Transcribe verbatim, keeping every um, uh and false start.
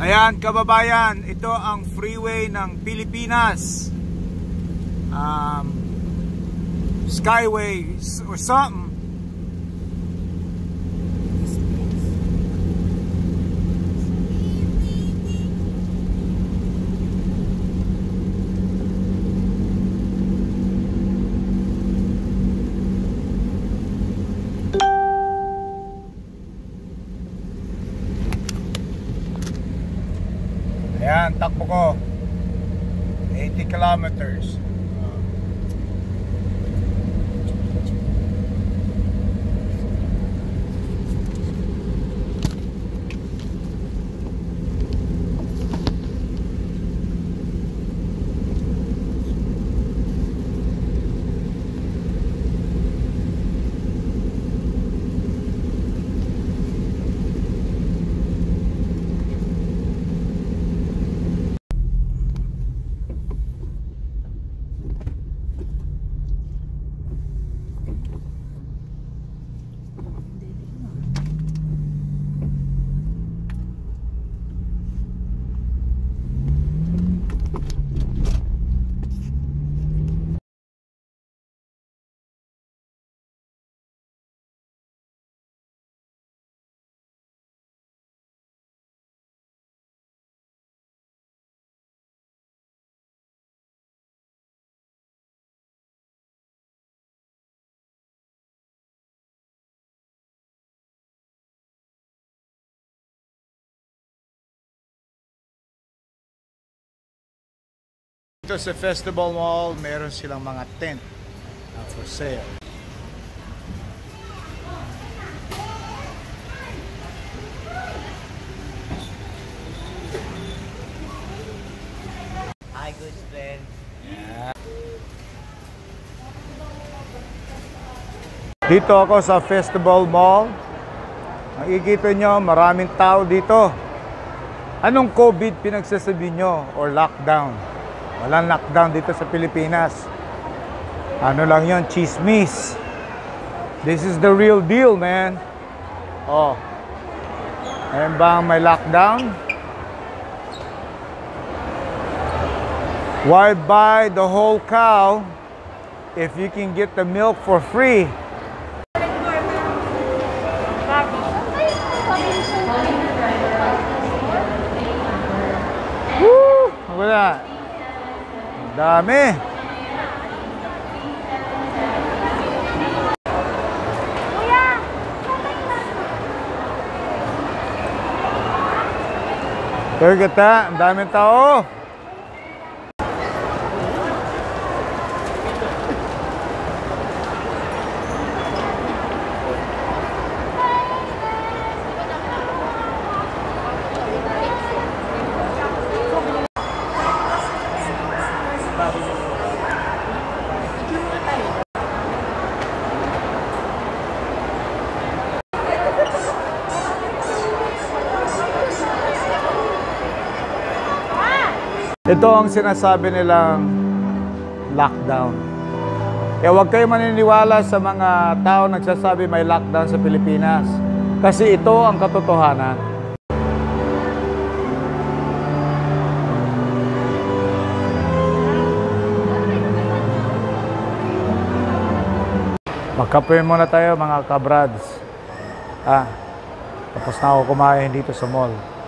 Ayan kababayan, ito ang freeway ng Pilipinas, um, Skyway or something. Ayan, takbo ko eighty kilometers. Dito sa Festival Mall, meron silang mga tent uh, for sale. Hi, good friend. Yeah. Dito ako sa Festival Mall. Makikita nyo, maraming tao dito. Anong COVID pinagsasabi nyo or lockdown? Walang lockdown dito sa Pilipinas. Ano lang yon, chismis. This is the real deal, man. Oh. Ayun bang may lockdown? Why buy the whole cow if you can get the milk for free? Woo! Wala. Dami. Pero kita, ang daming tao. Ito ang sinasabi nilang lockdown. Kaya huwag kayo maniniwala sa mga tao nagsasabi may lockdown sa Pilipinas. Kasi ito ang katotohanan. Magkape muna tayo mga kabrads. Ah, tapos na ako kumain dito sa mall.